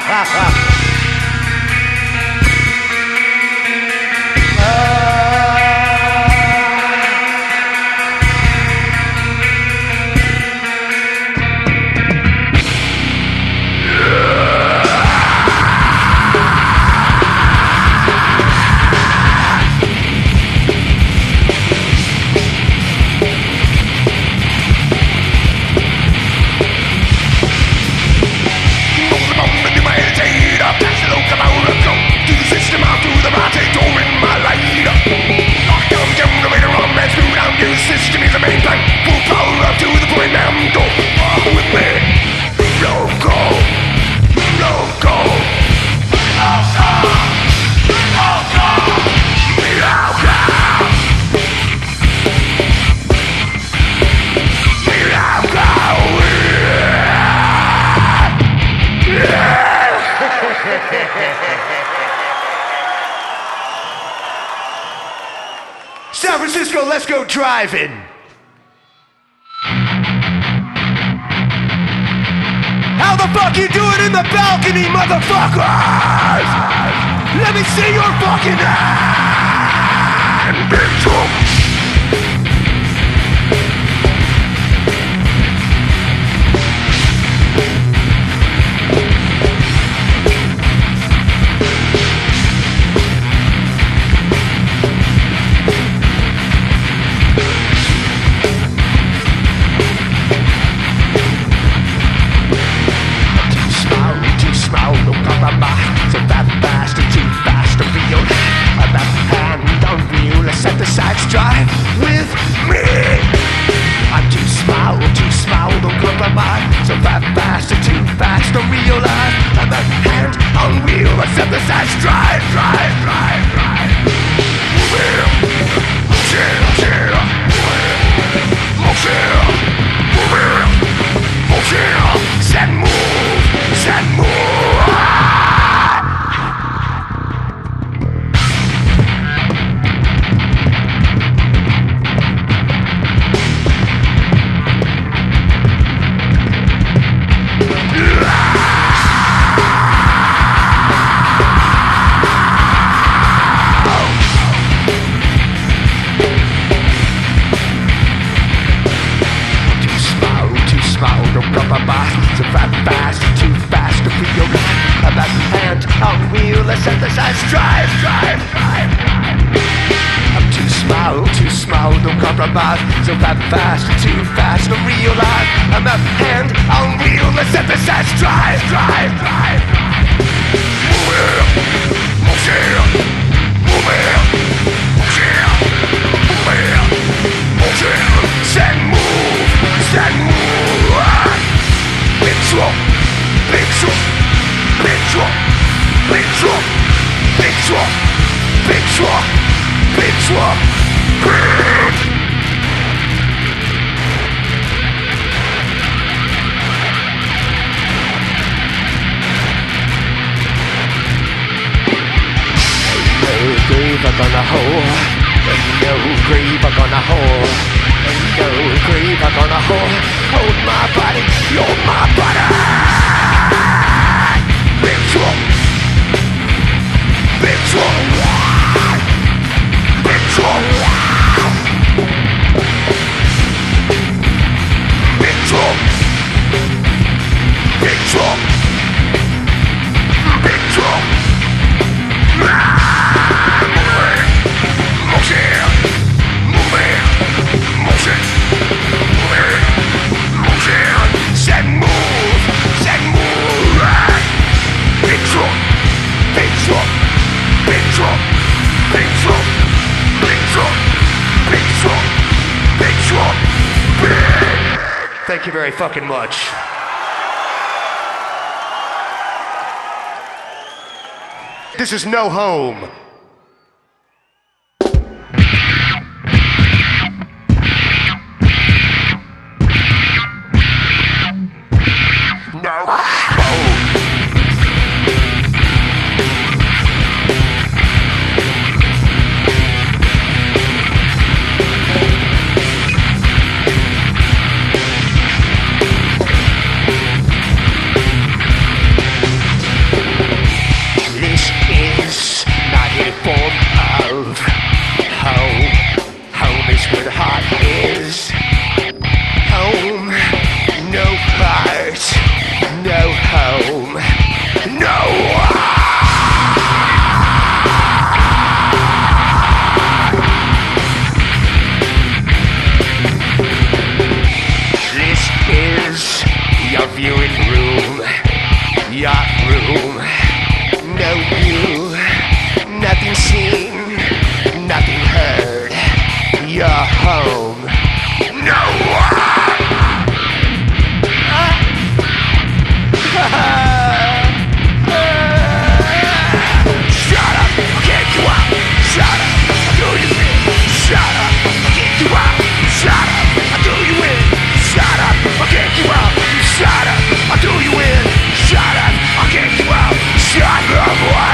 San Francisco, let's go driving. How the fuck you do it in the balcony, motherfuckers? Let me see your fucking hand, bitch. Drive with me. I'm too small, don't compromise. So fast, too fast to realize. I'm a hand on wheel, I synthesize. Drive. Motion. Set move. So fast, too fast to feel right. I'm at hand on wheel, I synthesize. Drive. I'm too small, don't compromise. So fast, too fast to realize. I'm at hand on wheel, I synthesize. Drive. Motion. Set move. Big truck. Grave I'm gonna hold. No grave I'm gonna hold. No grave I'm gonna hold. Hold my body. Big truck. Big truck. Thank you very fucking much. This is No Home. no view, nothing seen, nothing heard. You're home. No one. Shut up, I'll kick you out. Shut up, I'll do you in. Shut up, I'll kick you out. Shut up, I'll do you in. Shut up, I'll kick you out. Shut up, I'll do you in. Shut up, I'll kick you out. Shut up,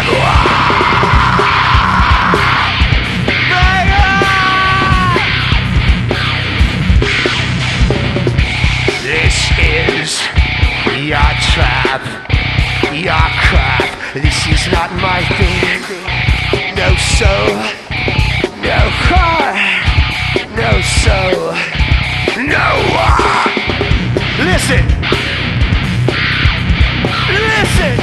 This is your trap, your crap. This is not my thing. No soul, no heart, no soul, no one. Listen, listen.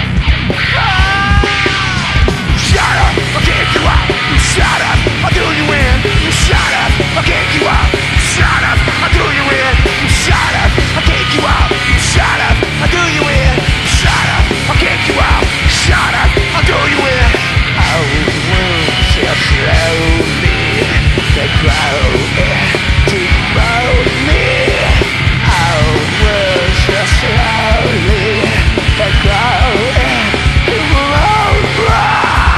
Shut up, I'll kick you out. Shut up, I'll do you in. Shut up, I'll kick you out. Shut up, I'll do you in. Shut up, I'll kick you out. Shut up, I'll do you in. Shut up, I'll kick you out. Shut up, I'll do you in. Oh, wounds are slowly they grow to mold me. Oh, wounds are slowly they grow to mold me.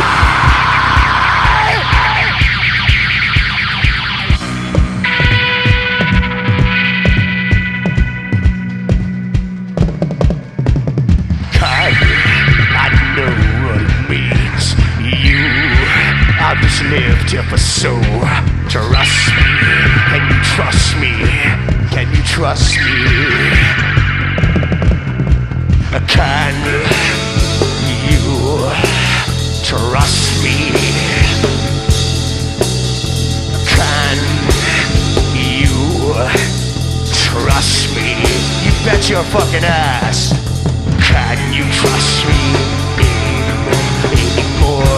I've just lived here for so. Trust me, can you trust me? Can you trust me? Can you trust me? Can you trust me? You bet your fucking ass. Can you trust me anymore?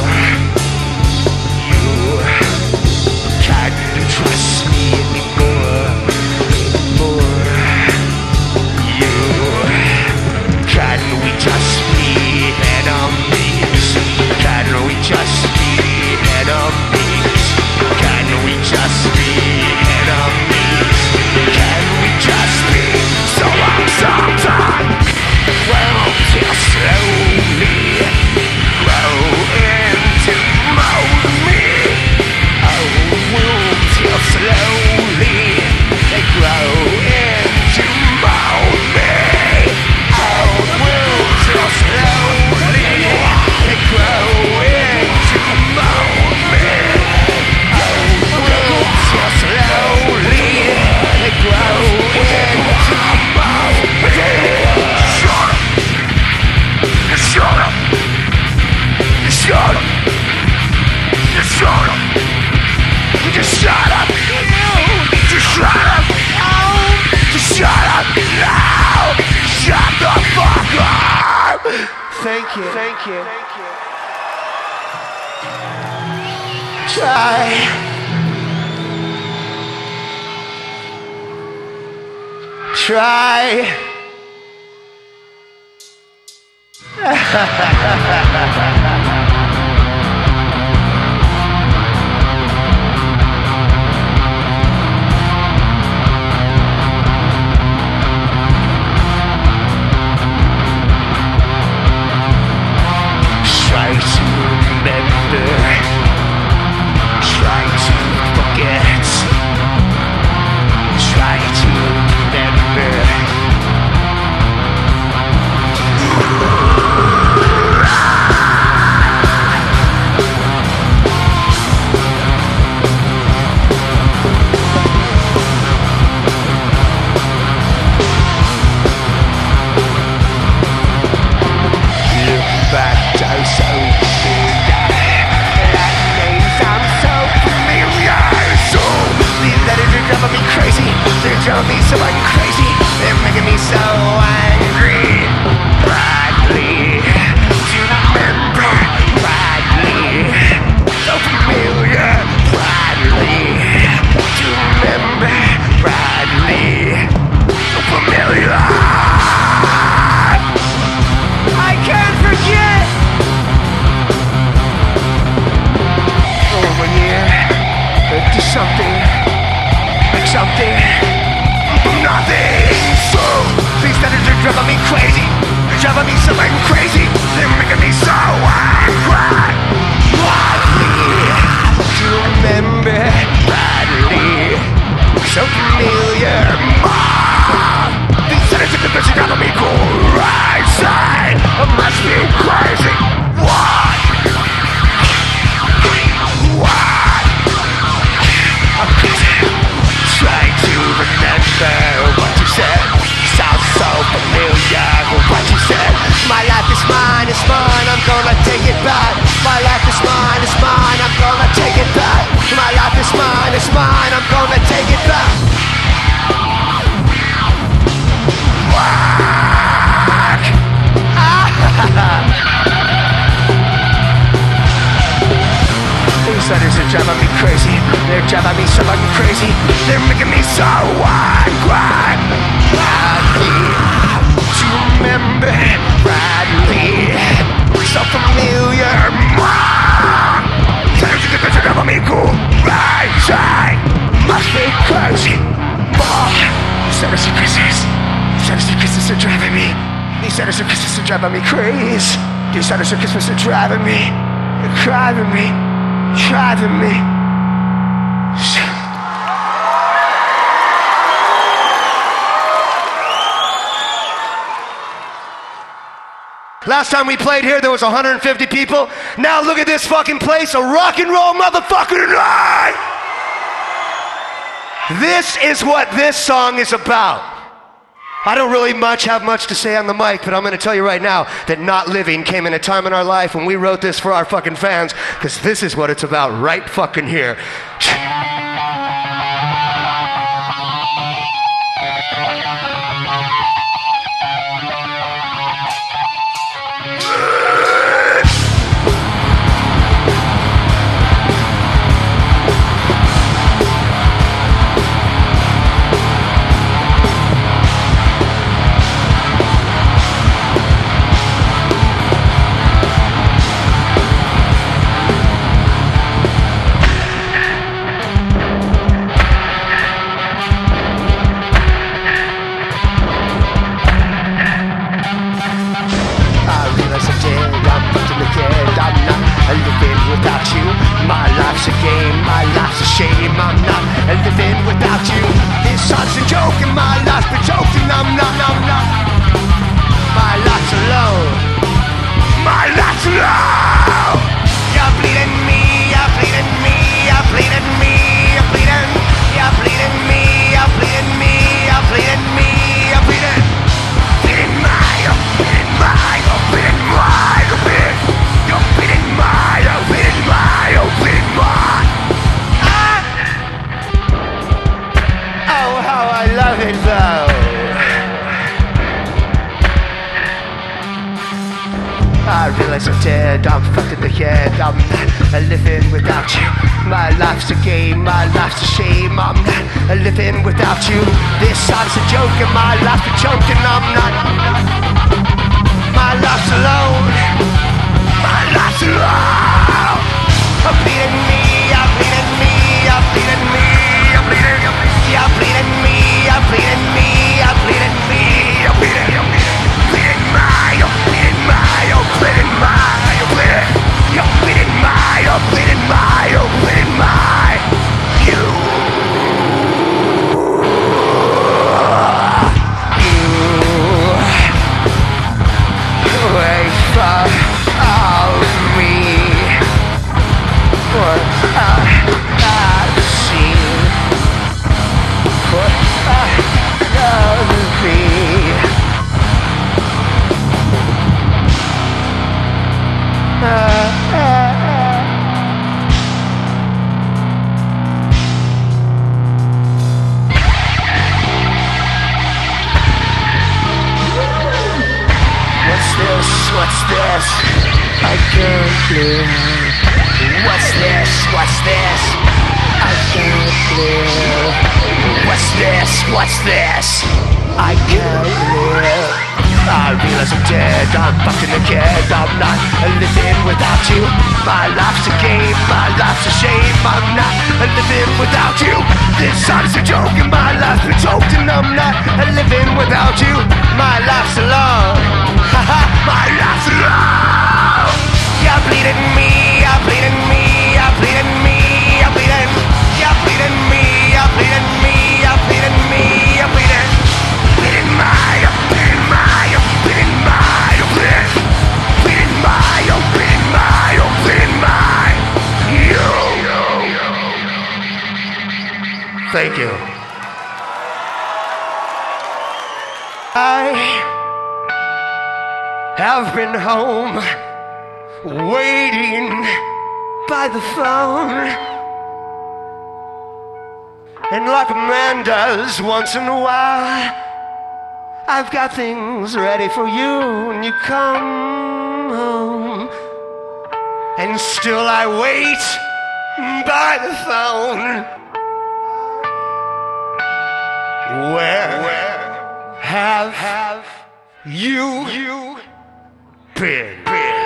Can you trust me anymore? Can we just be enemies? Can we just be enemies? Can we just be enemies? Can we just be so long sometime? Well, just slowly grow into mold me. Oh, wounds heal slowly, they grow into mold me. Oh, wounds heal slowly, they grow into mold me. Oh, wounds heal slowly, they grow into mold me. Shut up! Shut up! Shut up! Just shut up! Just shut up! Just shut up now! Shut the fuck up! Thank you. Thank you. Try. Try to remember, try to forget, try to remember. something, nothing. So these letters are driving me crazy. They're driving me so fucking crazy. They're making me so angry. Badly, do you remember? Badly, so familiar. These letters are driving me crazy. I must be crazy. What? Trying to remember what you said. Sounds so familiar. What you said. My life is mine, it's mine. I'm gonna take it back. My life is mine, it's mine. I'm gonna take it back. My life is mine, it's mine. I'm gonna take it back. These letters are driving me crazy. They're driving me so fucking crazy. They're making me so angry. Bradley, do you remember? Bradley, so familiar. These letters are driving me crazy. Must be crazy. These letters are kisses. These letters are kisses are driving me. These letters are kisses are driving me crazy. These letters are kisses are driving me. They're driving me. Driving me. Last time we played here, there was 150 people. Now look at this fucking place, a rock and roll motherfucking night! This is what this song is about. I don't really have much to say on the mic, but I'm gonna tell you right now that Not Living came in a time in our life when we wrote this for our fucking fans, because this is what it's about right fucking here. I realize I'm dead, I'm fucked in the head. I'm not living without you. My life's a game, my life's a shame. I'm not living without you. This song's a joke and my life's a joke, and I'm not. My life's alone. My life's alone. I'm bleeding me, I'm bleeding me, I'm bleeding me, I'm bleeding, I'm bleeding me, I'm bleeding me, I'm bleeding me, I'm bleeding, I'm bleeding my, I'm bleeding my, I'm bleeding my, I'm bleeding, I'm bleeding my, I'm bleeding my, I'm bleeding my, you wait for all me. What I've seen, what I've known be. What's this? I can't live. What's this? What's this? I can't live. What's this? What's this? I can't live. I realize I'm dead. I'm fucking a kid. I'm not living without you. My life's a game, my life's a shame. I'm not living without you. This heart's a joke and my life's been choked, and I'm not living without you. My life's alone. My life's alone. You're bleeding me, you're bleeding me, you're bleeding me, you're bleeding. You're bleeding me, you're bleeding me, you're bleeding me, you're bleeding. Bleeding my, you're bleeding my, you're bleeding my, you're bleeding. Bleeding my, you're bleeding my, you're bleeding my. You. Thank you. I have been home, waiting by the phone, and like a man does once in a while, I've got things ready for you when you come home. And still I wait by the phone. Where have you been?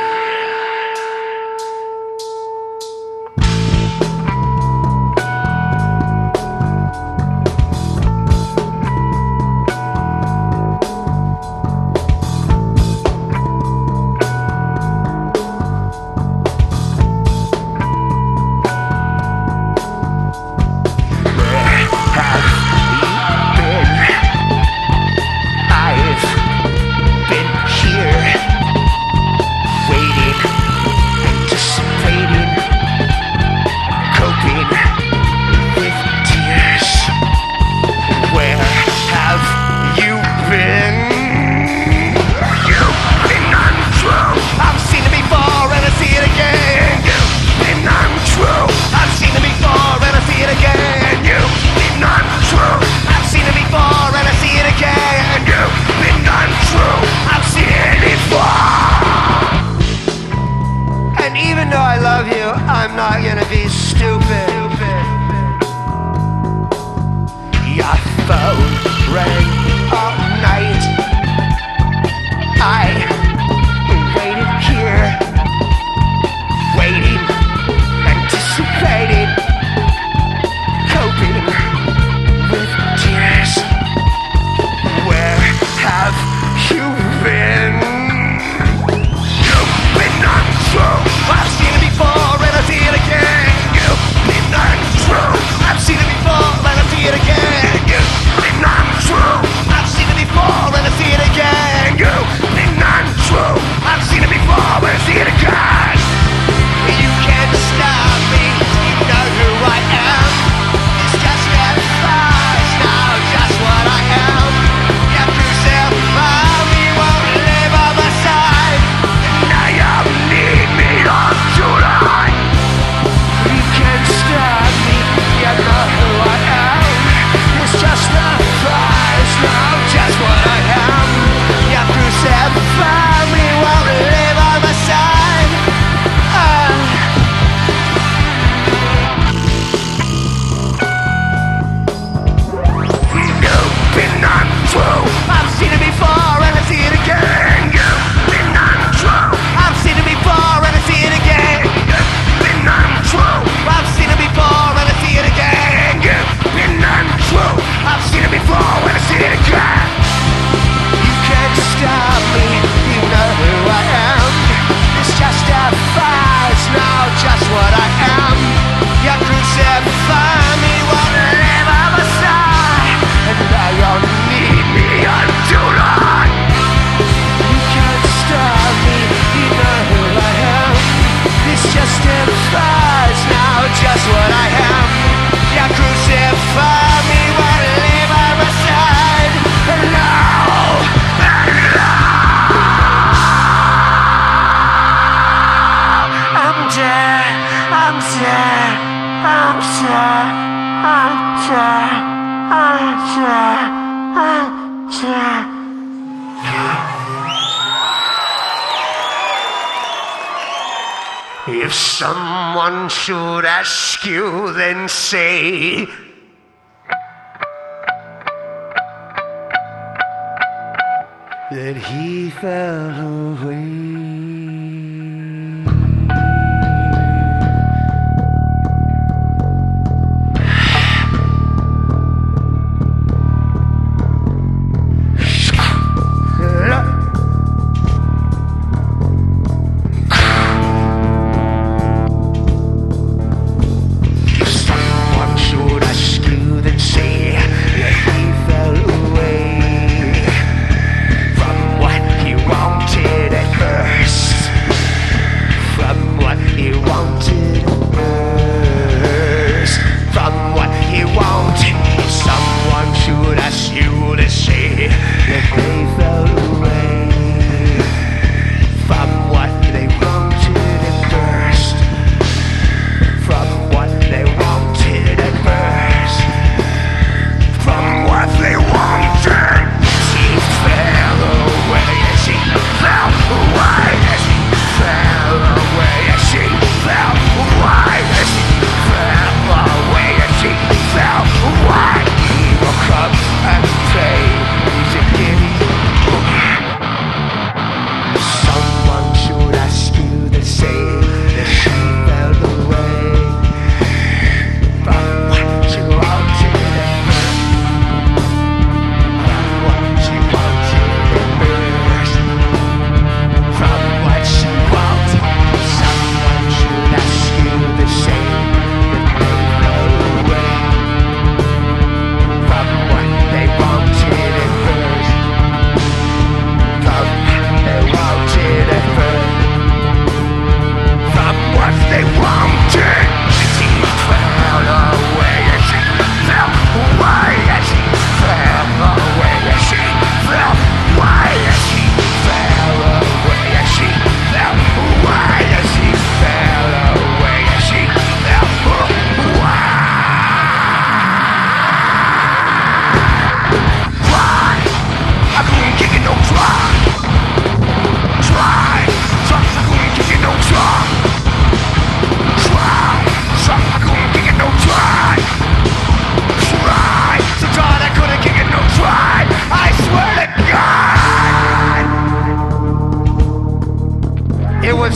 I'm not gonna be stupid. Your phone rang all night. I waited here, waiting, anticipating, coping with tears. Where have you been? You've been untrue. I've seen it before and I see it again. You've been untrue. I've seen it before and I see it again. You've been untrue. I've seen it before and I see it again. You've been untrue. I've seen it before and I see it again. You can't stop me. You know who I am. It's just that fast now, just what I am. You crucify me, won't live on my side. Now you need me on tonight. You can't stop me. You know who I am. It's just that fast now, just what I am. You crucify me, won't live on my side. You've been untrue. I've seen it before and I see it again. You've been untrue. I've seen it before and I see it again. You've been untrue. I've seen it before and I see it again. You've been untrue. I've seen it before and I see it again. You can't stop me. You know who I am. It's just a farce now, just what I am. You crucify me, won't live on my side. And now you need me until tonight. You can't stop me, you know who I am. It's just a farce now, just what I am. You crucify me, won't live on my side. And now, I'm dead, I'm dead, I'm dead, I'm dead, I'm dead, I'm dead. If someone should ask you, then say that he fell away.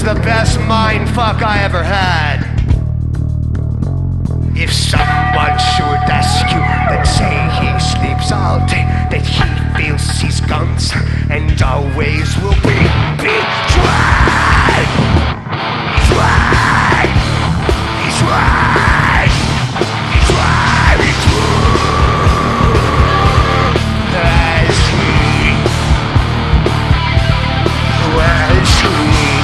the best mind fuck I ever had. If someone should ask you, then say he sleeps all day, that he feels his guns and always will be tried. He's right. He's right. He's right. He's true. As he was he.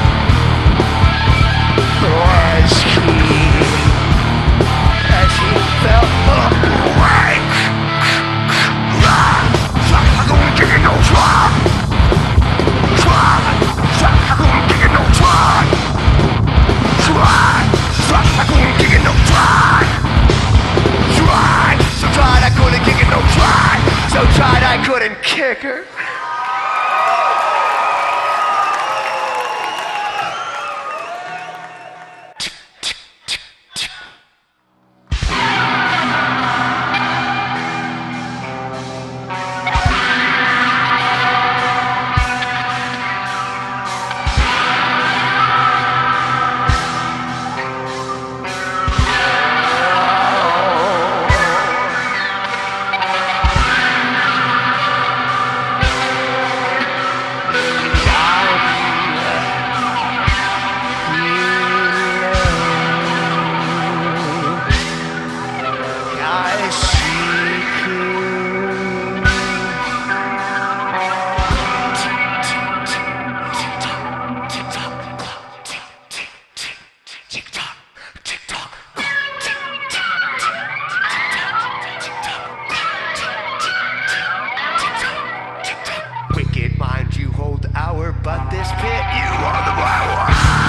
Was he. As he fell away. I'm gonna give it no try. I'm gonna give it no try. I'm gonna give it no try. So tried I couldn't kick it, no try. So tried I couldn't kick her. Wicked mind, you hold the hour, but this pit, you are the power.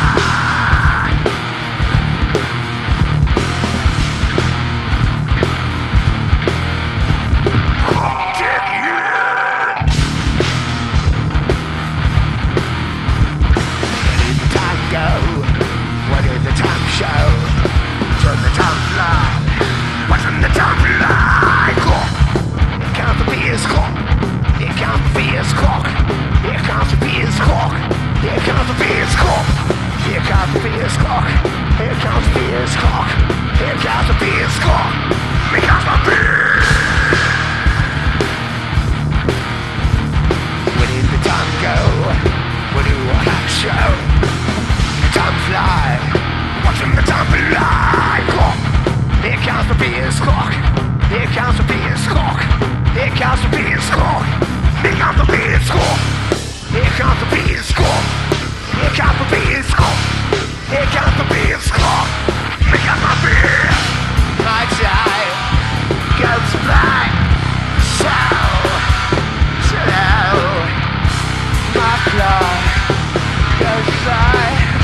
What did the time show? Turn the time fly. What's in the time fly? Here comes the beer's cock. Here comes the beer's cock. Here comes the beer's cock. Here comes the beer's cock. Here comes the beer's cock. Here comes the beer's cock. Here comes the beer's cock. Here comes my beer. Where did the time go? Where do I have to show? Time fly, watching the time fly. Here comes the beer's cock. Here comes the beer's cock. Here comes the beer's cock. Here comes the beer's cock. Here comes the beer's cock. Here comes the beer's cock. Here comes the beer's cock. Here comes my beer. My time goes by so slow. My clock goes by.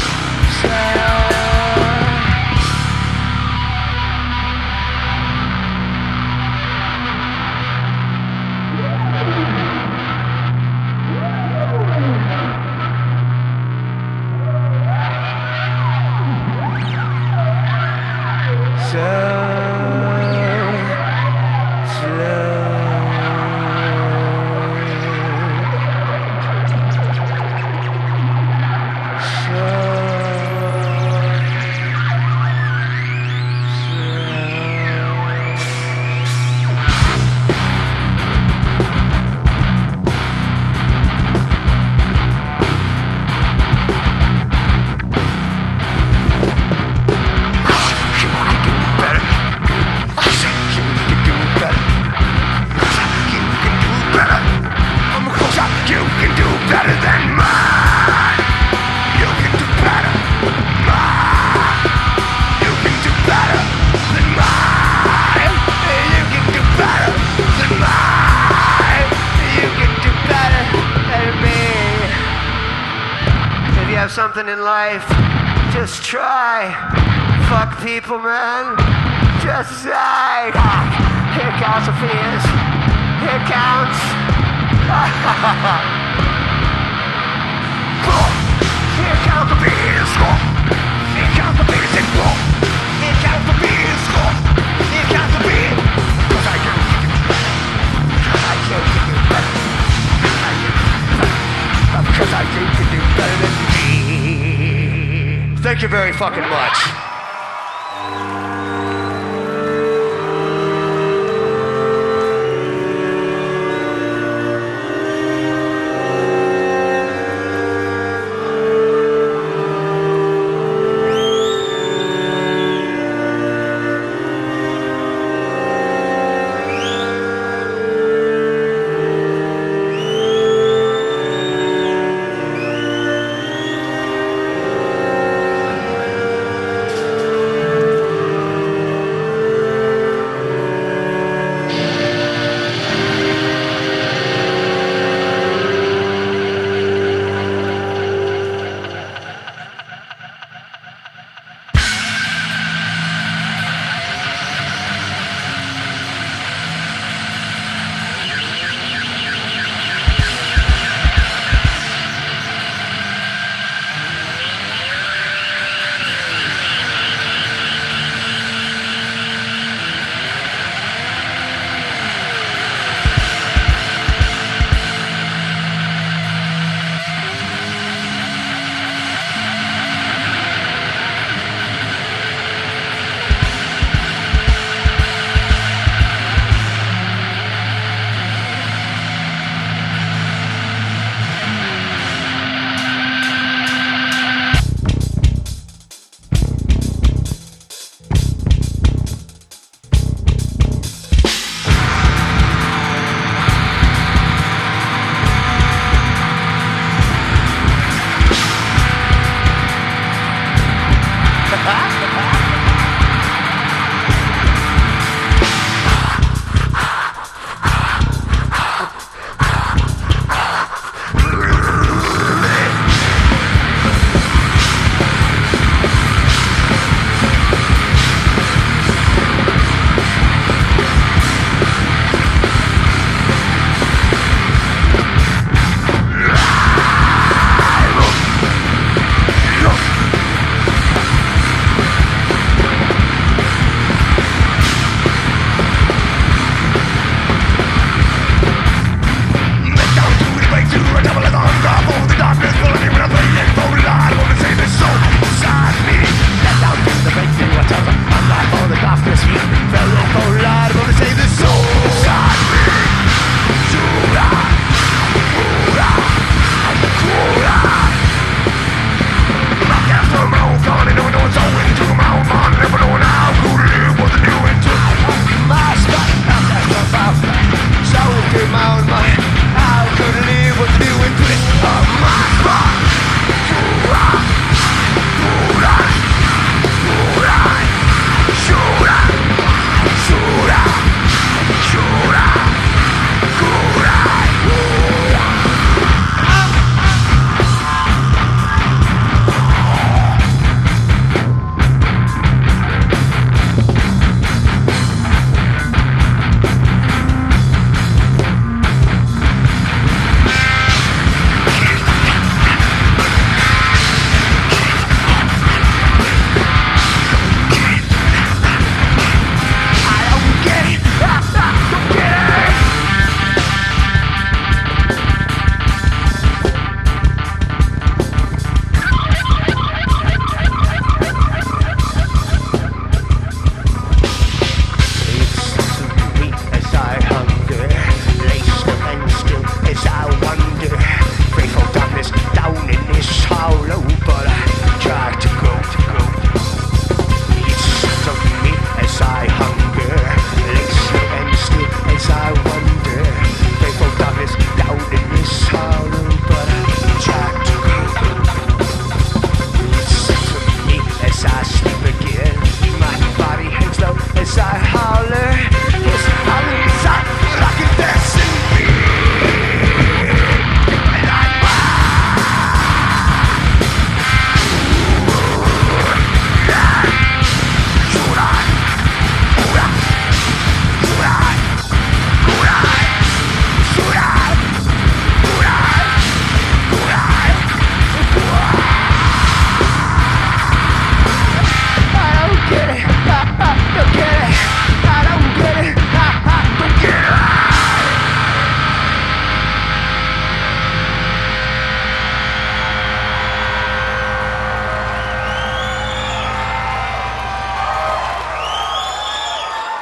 Something in life, just try. Fuck people, man. Just die. Here counts the fears. Here counts. Here counts the beers. Here counts the beers and go. Here counts the beers. Here counts the beers. Cause I can't do better. Because I think you do better than me. Thank you very fucking much.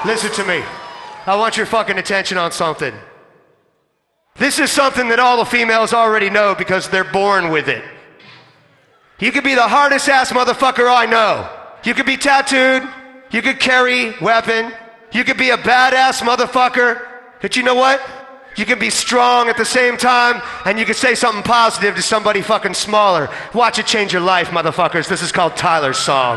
Listen to me. I want your fucking attention on something. This is something that all the females already know because they're born with it. You could be the hardest ass motherfucker I know. You could be tattooed. You could carry weapon. You could be a badass motherfucker. But you know what? You can be strong at the same time, and you can say something positive to somebody fucking smaller. Watch it change your life, motherfuckers. This is called Tyler's Song.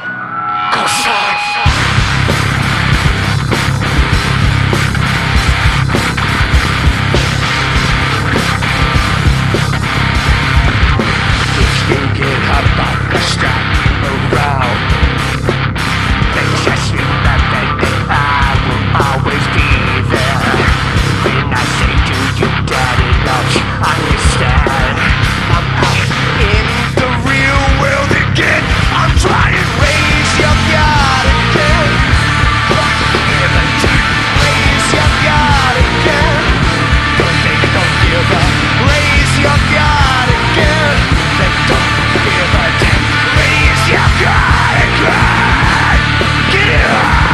If you get hot about the strap around, then just remember that I will always be there. When I say to you, Daddy loves, understand. I'm out in the real world again. I'm trying to raise your God again. Raise your God again. But they don't give up. Raise your God again. They don't give a damn. Raise your God again. Get up.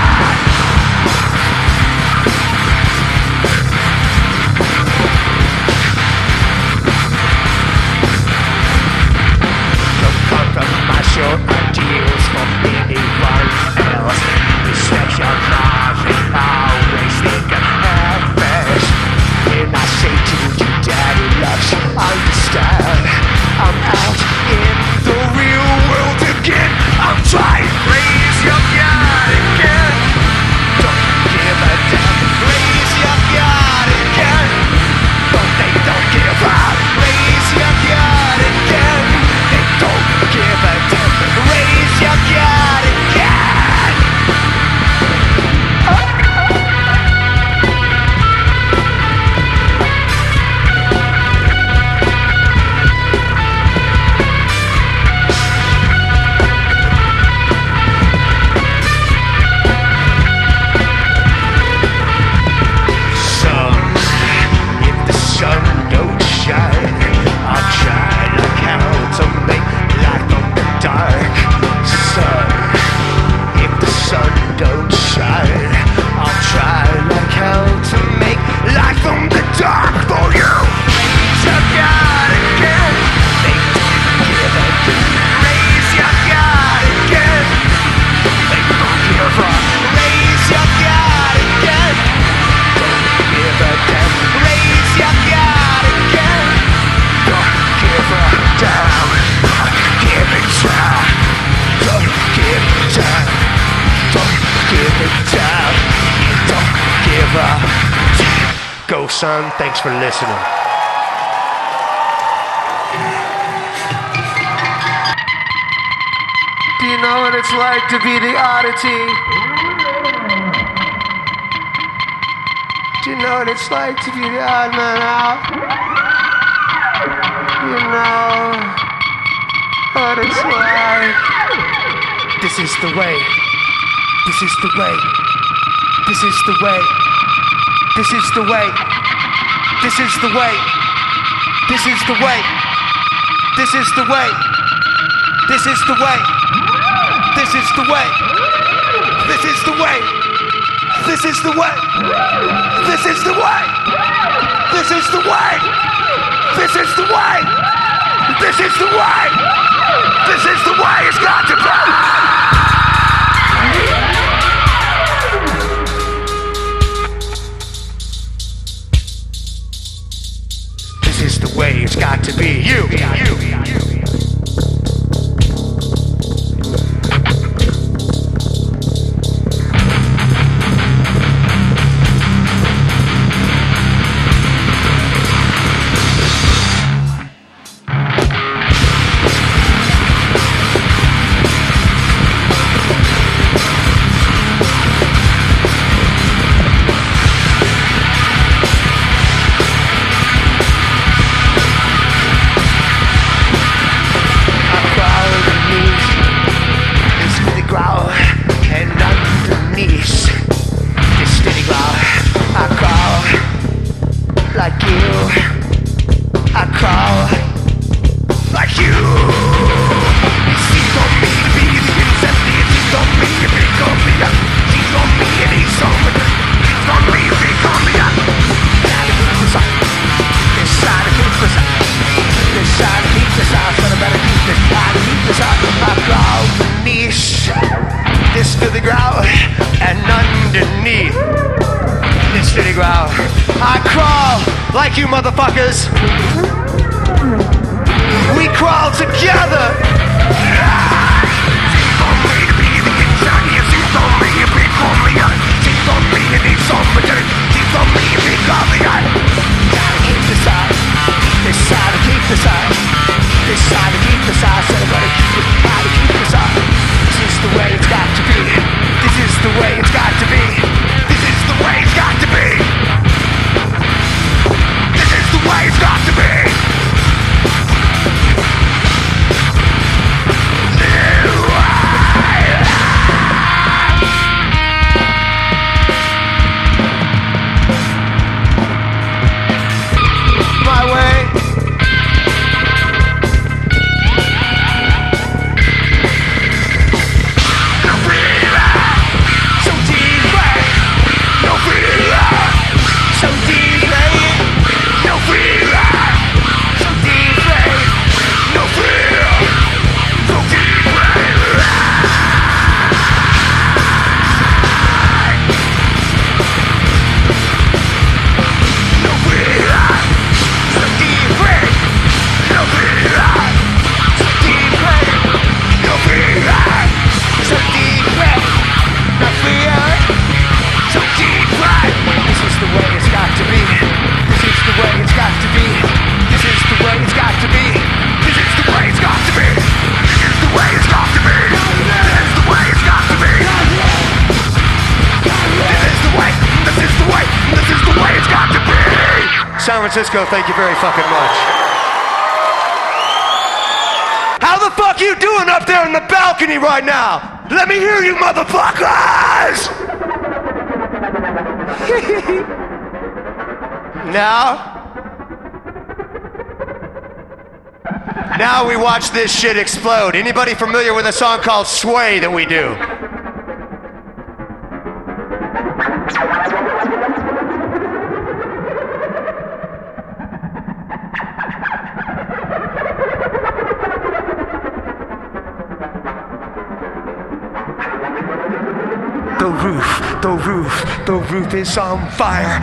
Compromise your ideals for anyone else. Respect your love and always think of first. When I say to you, Daddy loves, understand. I'm out in the real world again. I'm trying to raise your God again. Don't give a damn. Raise your God again. But they don't give up. Raise your God again. They don't give a damn. Raise your God again. If the sun don't shine, I'll try like hell to make light from the dark. Sun, if the sun don't shine, I'll try like hell to make light from the dark for you. Raise your God again. They don't give a damn. Raise your God again. They don't give up. Raise your God again. Don't give a damn. Raise your God again. Don't give a damn. Give it down. Don't give it down. Don't give it down. Don't give up. Go, son. Thanks for listening. Do you know what it's like to be the oddity? Do you know what it's like to be the odd man out? You know what it's like. This is the way. This is the way. This is the way. This is the way. This is the way. This is the way. This is the way. This is the way. This is the way. This is the way. This is the way. This is the way. This is the way. This is the way. This is the way. This is the way it's got to be. This is the way it's got to be. You. I crawl like you motherfuckers. We crawl together. San Francisco, thank you very fucking much. How the fuck you doing up there in the balcony right now? Let me hear you motherfuckers! Now we watch this shit explode. Anybody familiar with a song called Sway that we do? The roof is on fire.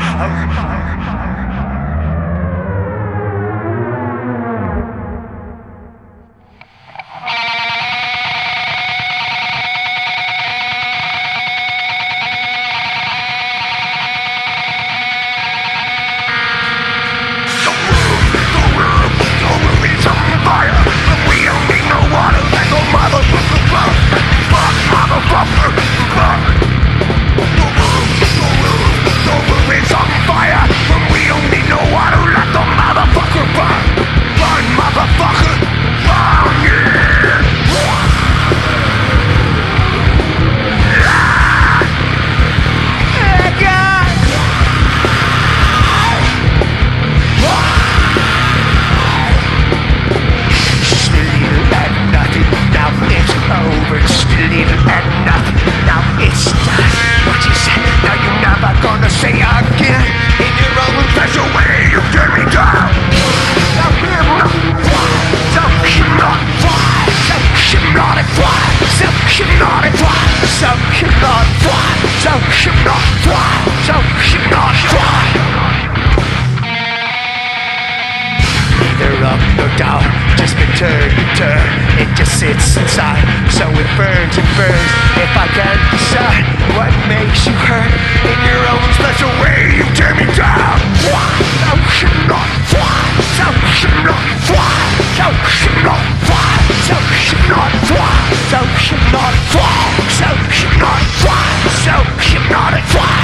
It just sits inside, so it burns and burns. If I can decide what makes you hurt in your own special way, you tear me down. Thou should not fly, thou should not fly, thou should not fly, thou should not fly, thou should not fly, thou should not fly, thou should not fly.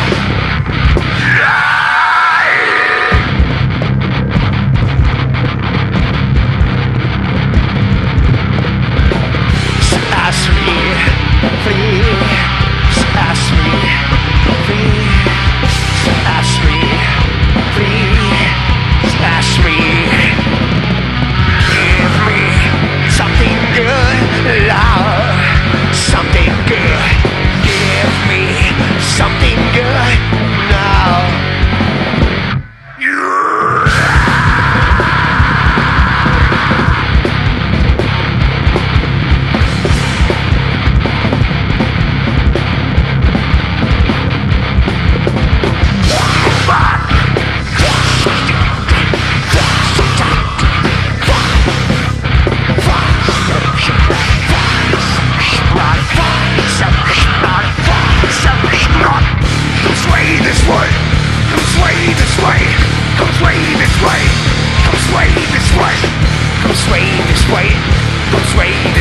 Something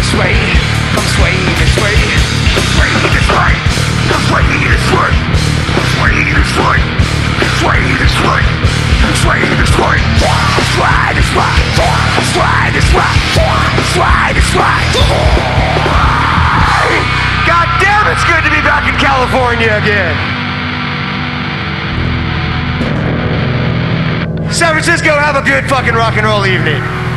sway, come sway this way. Sway this way, sway this way. Sway this way, sway this way. Sway this way, sway this way. Sway this way, sway this way. God damn, it's good to be back in California again. San Francisco, have a good fucking rock and roll evening.